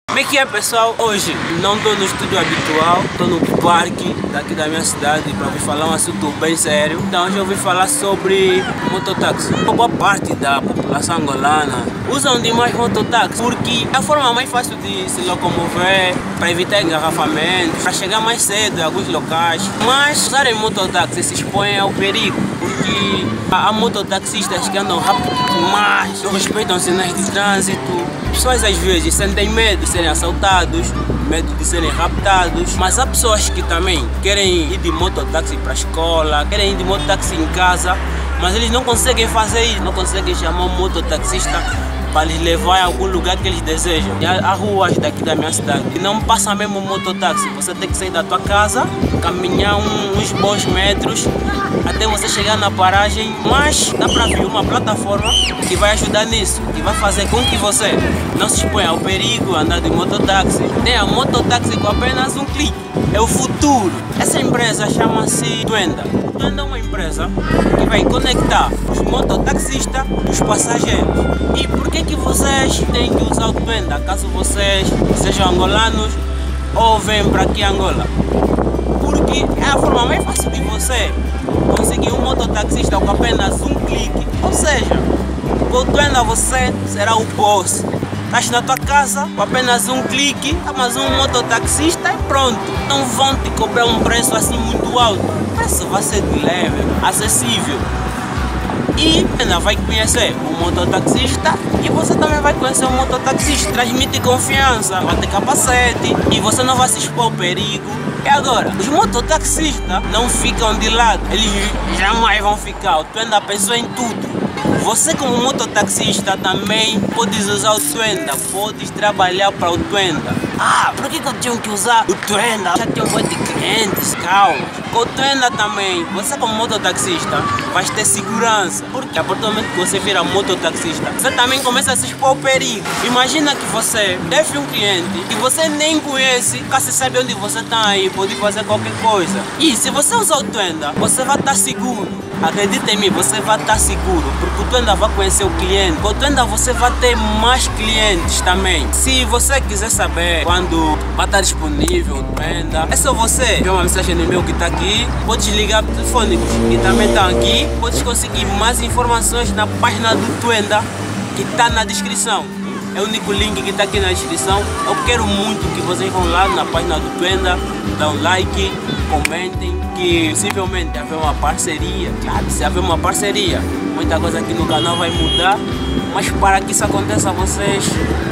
Como é que é, pessoal? Hoje não estou no estúdio habitual, estou no parque daqui da minha cidade para vir falar um assunto bem sério. Então hoje eu vim falar sobre mototáxi. Boa parte da população angolana usam demais mototáxi porque é a forma mais fácil de se locomover, para evitar engarrafamentos, para chegar mais cedo em alguns locais. Mas usarem mototáxi se expõem ao perigo, porque há mototaxistas que andam rápido demais, não respeitam sinais de trânsito. Pessoas às vezes sentem medo de serem assaltados, medo de serem raptados, mas há pessoas que também querem ir de mototáxi para a escola, querem ir de mototáxi em casa, mas eles não conseguem fazer isso, não conseguem chamar um mototaxista para lhes levar a algum lugar que eles desejam. E há ruas daqui da minha cidade que não passa mesmo um mototáxi, você tem que sair da tua casa, caminhar uns bons metros até você chegar na paragem, mas dá para vir uma plataforma que vai ajudar nisso, que vai fazer com que você não se exponha ao perigo andar de mototáxi. Tem a mototáxi com apenas um clique, é o futuro. Essa empresa chama-se Twenda. Twenda é uma empresa que vai conectar os mototaxistas e os passageiros. E por que vocês têm que usar o Twenda caso vocês sejam angolanos ou venham para aqui Angola? Porque é a forma mais fácil de você conseguir um mototaxista com apenas um clique. Ou seja, com o Twenda você será o boss. Estás na tua casa com apenas um clique, mas um mototaxista e pronto. Não vão te cobrar um preço assim muito alto. O preço vai ser de leve, acessível. E ainda vai conhecer o mototaxista e você também vai conhecer o mototaxista. Transmite confiança, vai ter capacete e você não vai se expor ao perigo. E agora, os mototaxistas não ficam de lado, eles jamais vão ficar. O Twenda pensou em tudo. Você como mototaxista também podes usar o Twenda, podes trabalhar para o Twenda. Por que eu tenho que usar o Twenda? Já tenho um monte de clientes, calma. Com o Twenda também, você como mototaxista vai ter segurança. Porque a partir do momento que você vira mototaxista, você também começa a se expor ao perigo. Imagina que você deve um cliente que você nem conhece, você sabe onde você está aí, pode fazer qualquer coisa. E se você usar o Twenda, você vai estar seguro. Acredita em mim, você vai estar seguro, porque o Twenda vai conhecer o cliente. Com o Twenda você vai ter mais clientes também. Se você quiser saber quando vai estar disponível o Twenda, é só você ver uma mensagem no e-mail que está aqui. Podes ligar telefônicos que também estão aqui. Podes conseguir mais informações na página do Twenda que está na descrição. É o único link que está aqui na descrição. Eu quero muito que vocês vão lá na página do Twenda, dão like, comentem, que possivelmente haver uma parceria. Claro, se haver uma parceria, muita coisa aqui no canal vai mudar. Mas para que isso aconteça, vocês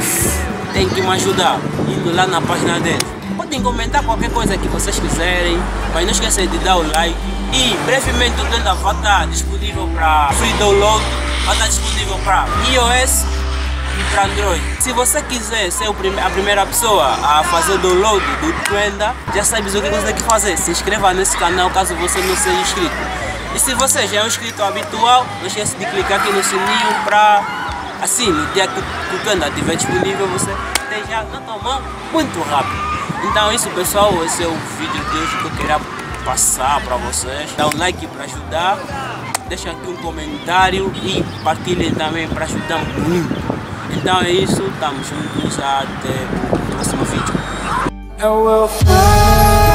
têm que me ajudar indo lá na página deles. Podem comentar qualquer coisa que vocês quiserem, mas não esqueçam de dar o like. E brevemente o Twenda vai estar disponível para free download, vai estar disponível para iOS e para Android. Se você quiser ser a primeira pessoa a fazer o download do Twenda, já sabes o que você tem que fazer. Se inscreva nesse canal caso você não seja inscrito. E se você já é um inscrito habitual, não esqueça de clicar aqui no sininho para, assim, no dia que o Twenda estiver disponível, você esteja na tua mão muito rápido. Então é isso, pessoal, esse é o vídeo de hoje que eu queria passar para vocês. Dá um like para ajudar, deixa aqui um comentário e partilhem também para ajudar muito. Então é isso, estamos juntos, até o próximo vídeo.